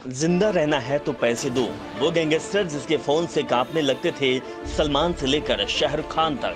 जिंदा रहना है तो पैसे दो। वो गैंगस्टर जिसके फोन से कांपने लगते थे सलमान से लेकर शाहरुख खान तक।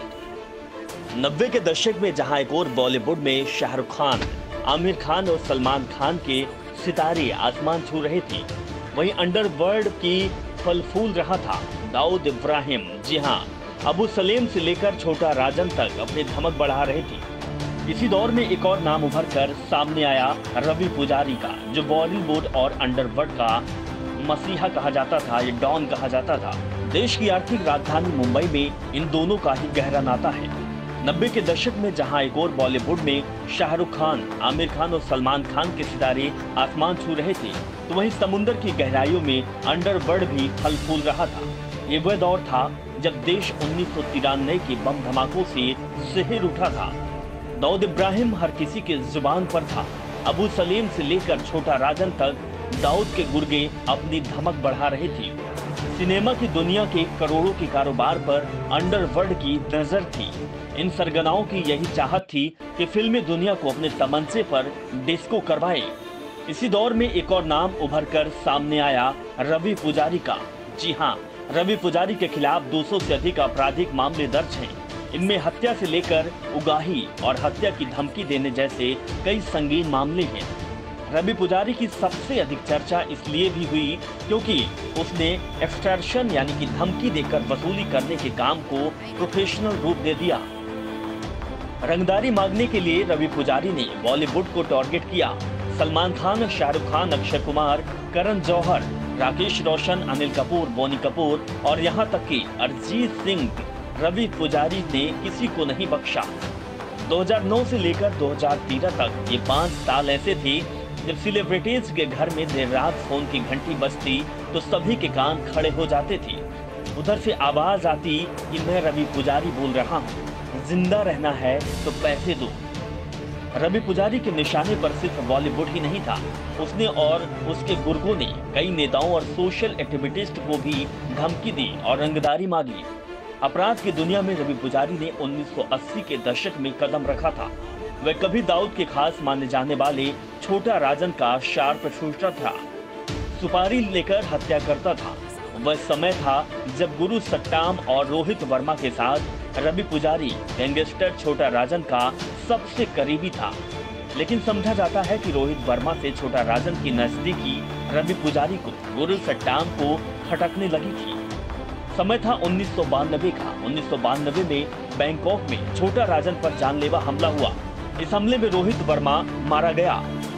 90 के दशक में जहां एक और बॉलीवुड में शाहरुख खान, आमिर खान और सलमान खान के सितारे आसमान छू रहे थे, वहीं अंडरवर्ल्ड की फल फूल रहा था दाऊद इब्राहिम। जी हां, अबू सलेम से लेकर छोटा राजन तक अपनी धमक बढ़ा रहे थे। इसी दौर में एक और नाम उभर कर सामने आया रवि पुजारी का, जो बॉलीवुड और अंडरवर्ल्ड का मसीहा कहा जाता था, ये डॉन कहा जाता था। देश की आर्थिक राजधानी मुंबई में इन दोनों का ही गहरा नाता है। 90 के दशक में जहां एक और बॉलीवुड में शाहरुख खान, आमिर खान और सलमान खान के सितारे आसमान छू रहे थे, तो वहीं समुद्र की गहराइयों में अंडरवर्ल्ड भी फल फूल रहा था। ये वह दौर था जब देश 1993 के बम धमाकों से सिहर उठा था। दाऊद इब्राहिम हर किसी के जुबान पर था। अबू सलीम से लेकर छोटा राजन तक दाऊद के गुर्गे अपनी धमक बढ़ा रहे थे। सिनेमा की दुनिया के करोड़ों के कारोबार पर अंडरवर्ल्ड की नजर थी। इन सरगनाओं की यही चाहत थी कि फिल्मी दुनिया को अपने तमंचे पर डिस्को करवाए। इसी दौर में एक और नाम उभर कर सामने आया रवि पुजारी का। जी हाँ, रवि पुजारी के खिलाफ 200 से अधिक आपराधिक मामले दर्ज हैं। इनमें हत्या से लेकर उगाही और हत्या की धमकी देने जैसे कई संगीन मामले हैं। रवि पुजारी की सबसे अधिक चर्चा इसलिए भी हुई क्योंकि उसने एक्सटॉर्शन यानी कि धमकी देकर वसूली करने के काम को प्रोफेशनल रूप दे दिया। रंगदारी मांगने के लिए रवि पुजारी ने बॉलीवुड को टारगेट किया। सलमान खान, शाहरुख खान, अक्षय कुमार, करण जौहर, राकेश रोशन, अनिल कपूर, बोनी कपूर और यहाँ तक कि अरिजीत सिंह, रवि पुजारी ने किसी को नहीं बख्शा। 2009 से लेकर 2013 तक ये 5 साल ऐसे थे जब सेलिब्रिटीज के घर में देर रात फोन की घंटी बजती तो सभी के कान खड़े हो जाते थे। उधर से आवाज आती कि मैं रवि पुजारी बोल रहा हूँ, जिंदा रहना है तो पैसे दो। रवि पुजारी के निशाने पर सिर्फ बॉलीवुड ही नहीं था, उसने और उसके गुर्गों ने कई नेताओं और सोशल एक्टिविटिस्ट को भी धमकी दी और रंगदारी मांगी। अपराध की दुनिया में रवि पुजारी ने 1980 के दशक में कदम रखा था। वह कभी दाऊद के खास माने जाने वाले छोटा राजन का शार्प शूटर था, सुपारी लेकर हत्या करता था। वह समय था जब गुरु सट्टाम और रोहित वर्मा के साथ रवि पुजारी गैंगस्टर छोटा राजन का सबसे करीबी था। लेकिन समझा जाता है कि रोहित वर्मा से छोटा राजन की नजदीकी रवि पुजारी को गुरु सट्टाम को खटकने लगी थी। समय था 1992 का। 1992 में बैंकॉक में छोटा राजन पर जानलेवा हमला हुआ। इस हमले में रोहित वर्मा मारा गया।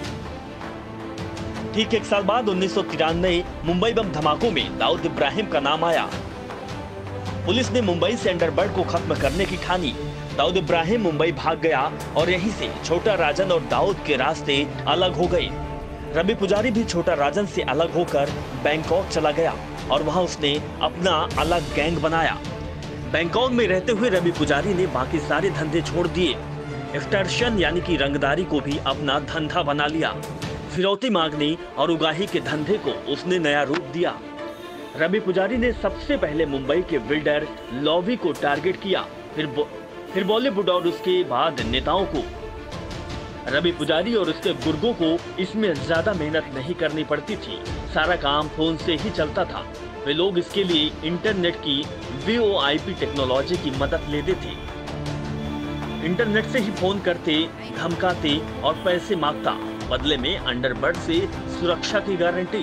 ठीक एक साल बाद 1993 मुंबई बम धमाकों में दाऊद इब्राहिम का नाम आया। पुलिस ने मुंबई से अंडरवर्ल्ड को खत्म करने की ठानी। दाऊद इब्राहिम मुंबई भाग गया और यहीं से छोटा राजन और दाऊद के रास्ते अलग हो गए। रवि पुजारी भी छोटा राजन से अलग होकर बैंकॉक चला गया और वहां उसने अपना अलग गैंग बनाया। बैंकॉक में रहते हुए रवि पुजारी ने बाकी सारे धंधे छोड़ दिए। एक्सटॉर्शन यानी कि रंगदारी को भी अपना धंधा बना लिया। फिरौती मांगने और उगाही के धंधे को उसने नया रूप दिया। रवि पुजारी ने सबसे पहले मुंबई के बिल्डर लॉवी को टारगेट किया, फिर बॉलीवुड और उसके बाद नेताओं को। रवि पुजारी और उसके गुर्गों को इसमें ज्यादा मेहनत नहीं करनी पड़ती थी, सारा काम फोन से ही चलता था। वे लोग इसके लिए इंटरनेट की VoIP टेक्नोलॉजी की मदद लेते थे। इंटरनेट से ही फोन करते, धमकाते और पैसे मांगता, बदले में अंडरवर्ल्ड से सुरक्षा की गारंटी।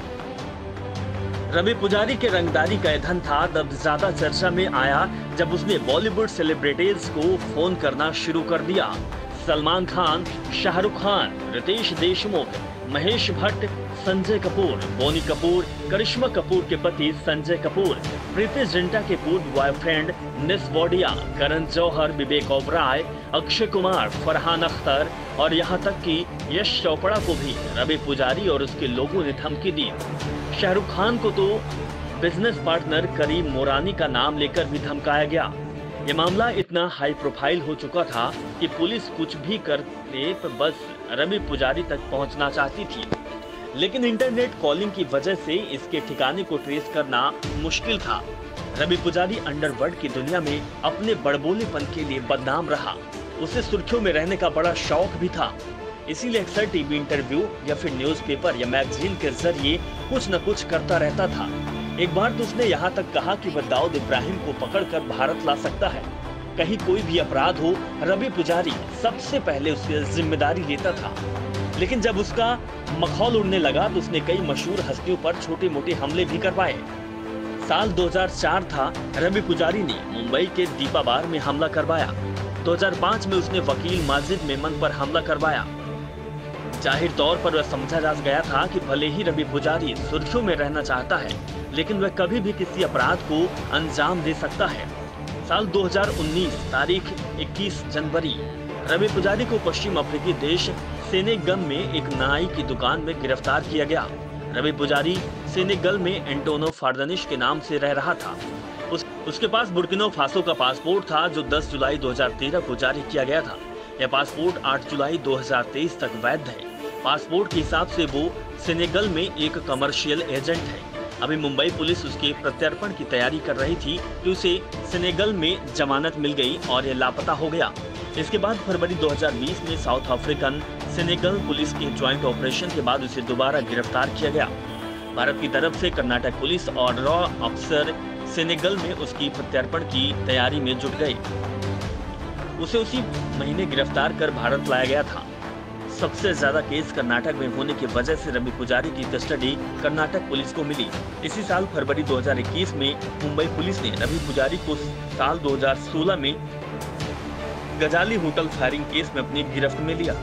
रवि पुजारी के रंगदारी का धन था तब ज्यादा चर्चा में आया जब उसने बॉलीवुड सेलिब्रिटीज को फोन करना शुरू कर दिया। सलमान खान, शाहरुख खान, रितेश देशमुख, महेश भट्ट, संजय कपूर, बोनी कपूर, करिश्मा कपूर के पति संजय कपूर, प्रीति जिंटा के पूर्व बॉयफ्रेंड निस वाडिया, करण जौहर, विवेक ओबराय, अक्षय कुमार, फरहान अख्तर और यहाँ तक कि यश चोपड़ा को भी रवि पुजारी और उसके लोगों ने धमकी दी। शाहरुख खान को तो बिजनेस पार्टनर करीम मोरानी का नाम लेकर भी धमकाया गया। ये मामला इतना हाई प्रोफाइल हो चुका था कि पुलिस कुछ भी करते पर बस रवि पुजारी तक पहुंचना चाहती थी। लेकिन इंटरनेट कॉलिंग की वजह से इसके ठिकाने को ट्रेस करना मुश्किल था। रवि पुजारी अंडरवर्ल्ड की दुनिया में अपने बड़बोलेपन के लिए बदनाम रहा। उसे सुर्खियों में रहने का बड़ा शौक भी था। इसीलिए अक्सर टीवी इंटरव्यू या फिर न्यूज़पेपर या मैगजीन के जरिए कुछ न कुछ करता रहता था। एक बार तो उसने यहाँ तक कहा कि वह दाऊद इब्राहिम को पकड़कर भारत ला सकता है। कहीं कोई भी अपराध हो, रवि पुजारी सबसे पहले उसकी जिम्मेदारी लेता था। लेकिन जब उसका मखौल उड़ने लगा तो उसने कई मशहूर हस्तियों पर छोटे मोटे हमले भी करवाए। साल 2004 था, रवि पुजारी ने मुंबई के दीपा बार में हमला करवाया। 2005 में उसने वकील माजिद मेमन पर हमला करवाया। जाहिर तौर पर वह समझा जा गया था कि भले ही रवि पुजारी सुर्खियों में रहना चाहता है, लेकिन वह कभी भी किसी अपराध को अंजाम दे सकता है। साल 2019 तारीख 21 जनवरी रवि पुजारी को पश्चिम अफ्रीकी देश सेनेगल में एक नाई की दुकान में गिरफ्तार किया गया। रवि पुजारी सेनेगल में एंटोनो फार्दानिश के नाम से रह रहा था। उसके पास बुर्किना फासो का पासपोर्ट था जो 10 जुलाई 2013 को जारी किया गया था। यह पासपोर्ट 8 जुलाई 2023 तक वैध है। पासपोर्ट के हिसाब से वो सेनेगल में एक कमर्शियल एजेंट है। अभी मुंबई पुलिस उसके प्रत्यर्पण की तैयारी कर रही थी कि उसे सेनेगल में जमानत मिल गई और यह लापता हो गया। इसके बाद फरवरी 2020 में साउथ अफ्रीकन सेनेगल पुलिस के ज्वाइंट ऑपरेशन के बाद उसे दोबारा गिरफ्तार किया गया। भारत की तरफ से कर्नाटक पुलिस और रॉ अफसर सेनेगल में उसकी प्रत्यर्पण की तैयारी में जुट गए। उसे उसी महीने गिरफ्तार कर भारत लाया गया था। सबसे ज्यादा केस कर्नाटक में होने की वजह से रवि पुजारी की कस्टडी कर्नाटक पुलिस को मिली। इसी साल फरवरी 2021 में मुंबई पुलिस ने रवि पुजारी को साल 2016 में गजाली होटल फायरिंग केस में अपनी गिरफ्त में लिया।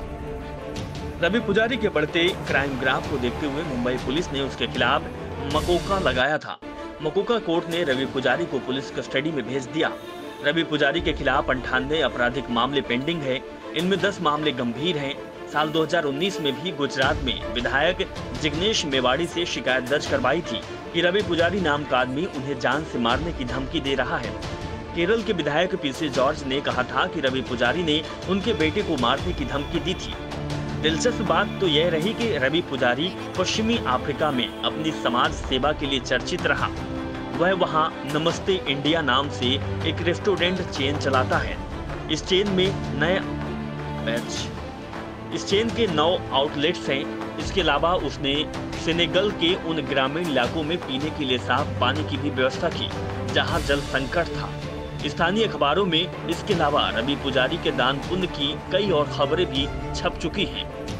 रवि पुजारी के बढ़ते क्राइम ग्राफ को देखते हुए मुंबई पुलिस ने उसके खिलाफ मकोका लगाया था। मकोका कोर्ट ने रवि पुजारी को पुलिस कस्टडी में भेज दिया। रवि पुजारी के खिलाफ 98 आपराधिक मामले पेंडिंग है। इनमें 10 मामले गंभीर हैं। साल 2019 में भी गुजरात में विधायक जिग्नेश मेवाड़ी से शिकायत दर्ज करवाई थी कि रवि पुजारी नाम का आदमी उन्हें जान से मारने की धमकी दे रहा है। केरल के विधायक पीसी जॉर्ज ने कहा था कि रवि पुजारी ने उनके बेटे को मारने की धमकी दी थी। दिलचस्प बात तो यह रही कि रवि पुजारी पश्चिमी अफ्रीका में अपनी समाज सेवा के लिए चर्चित रहा। वह वहां नमस्ते इंडिया नाम से एक रेस्टोरेंट चेन चलाता है। इस चेन के 9 आउटलेट्स हैं। इसके अलावा उसने सेनेगल के उन ग्रामीण इलाकों में पीने के लिए साफ पानी की भी व्यवस्था की जहां जल संकट था। स्थानीय अखबारों में इसके अलावा रवि पुजारी के दान पुण्य की कई और खबरें भी छप चुकी हैं।